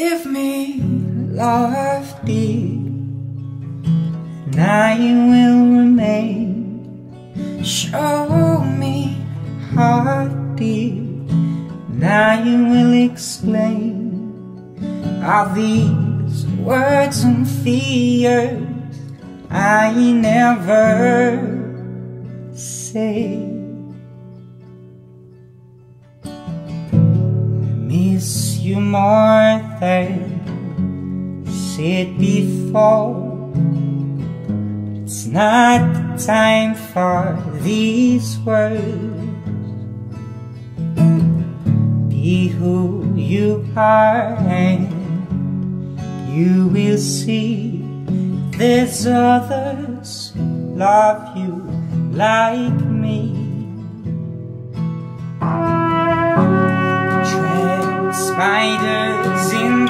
Give me love deep, and I will remain. Show me heart deep, and I will explain. All these words and fears I never say. Miss you more than said before. It's not the time for these words. Be who you are and you will see there's others love you like me. Spiders in